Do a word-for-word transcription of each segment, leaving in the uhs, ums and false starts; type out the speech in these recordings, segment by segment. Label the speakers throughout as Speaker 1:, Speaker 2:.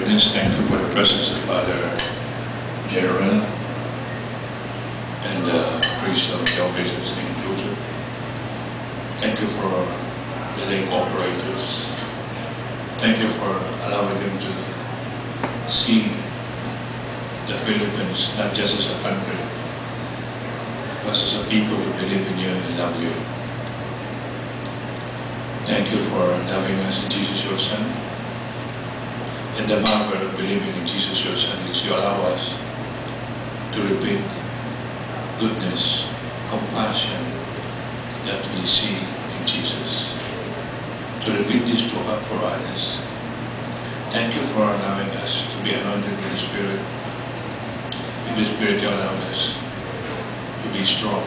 Speaker 1: Ernest, thank you for the presence of Father General and the priest of Jehovah's Witnesses Saint Joseph. Thank you for the lay operators. Thank you for allowing them to see the Philippines not just as a country, but as a people who believe in you and love you. Thank you for loving us in Jesus your Son. And the marvel of believing in Jesus your Son is you allow us to repeat goodness, compassion that we see in Jesus. To repeat this to us for others. Thank you for allowing us to be anointed with the Spirit. In the Spirit you allow us to be strong,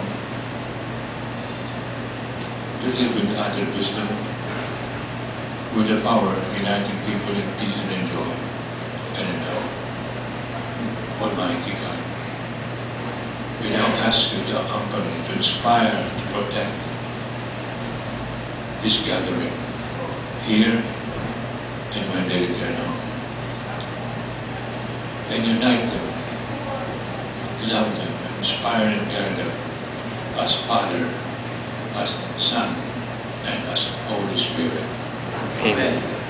Speaker 1: to live with utter wisdom, with the power of uniting people in peace and in joy and in hope. Almighty God, we now ask you to accompany, to inspire, to protect this gathering here and when they return home. And unite them, love them, inspire and guide them as Father, as Son, and as Holy Spirit.
Speaker 2: Amen.